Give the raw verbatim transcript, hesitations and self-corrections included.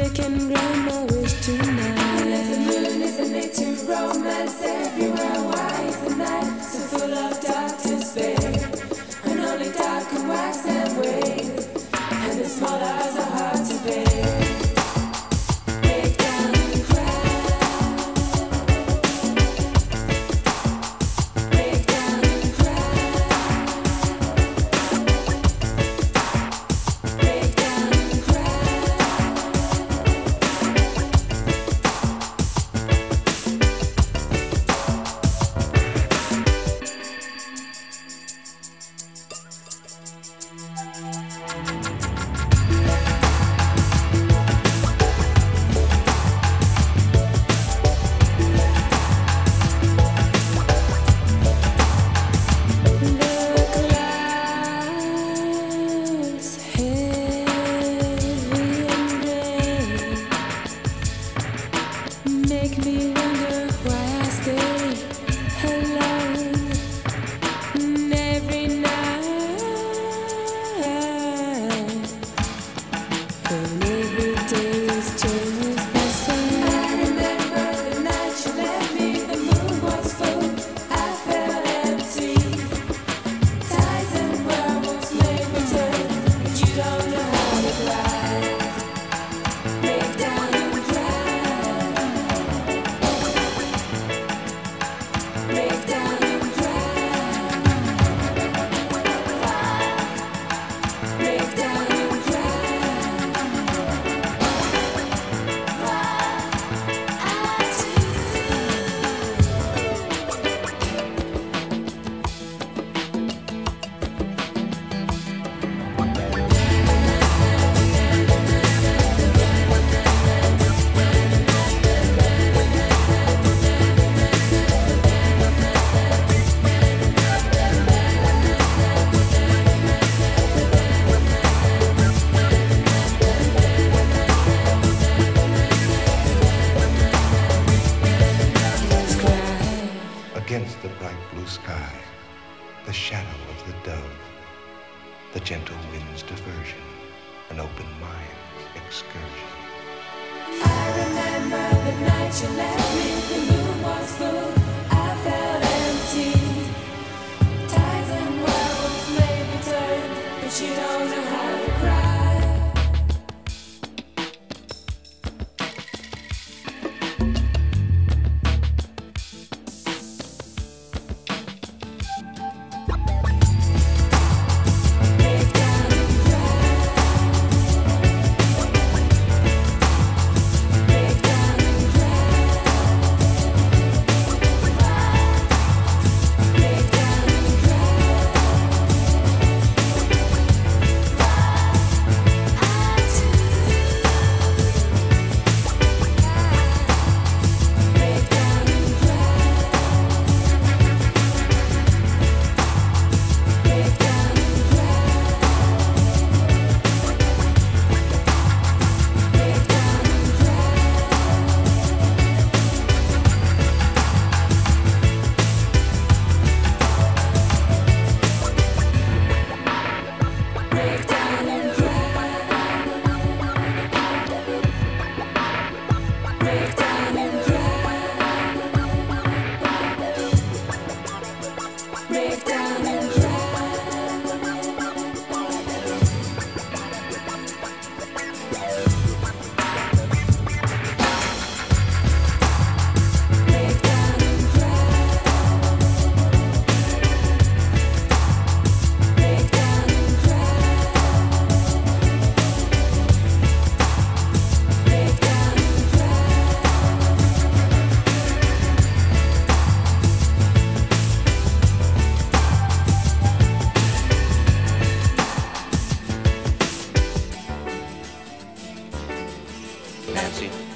music and glamourous tonight. And if the moon is a nature romance everywhere, why is the night so full of dark despair? And only dark can wax and wane, and the small hours are hard to bear. Break down and cry. Break down and cry. Break down and cry. Make me wonder why I stay alone every night, and every day is just the same. I remember the night you left me, the moon was full, I felt empty. Tides and werewolves made me turn, but you don't know how to cry. Break down and cry. Break down and cry. Break down and cry. Against the bright blue sky, the shadow of the dove, the gentle wind's diversion, an open mind's excursion. I remember the night you left me, the moon was full, I felt empty. Tides and werewolves made me turn, but you don't know how to cry. Break down and cry. Break down and cry. Break down and Break down and cry. Break down and cry. Break down and Break down and cry. Break down and cry. Break down and cry. Break down and cry. Break down and cry. Break down and Nancy,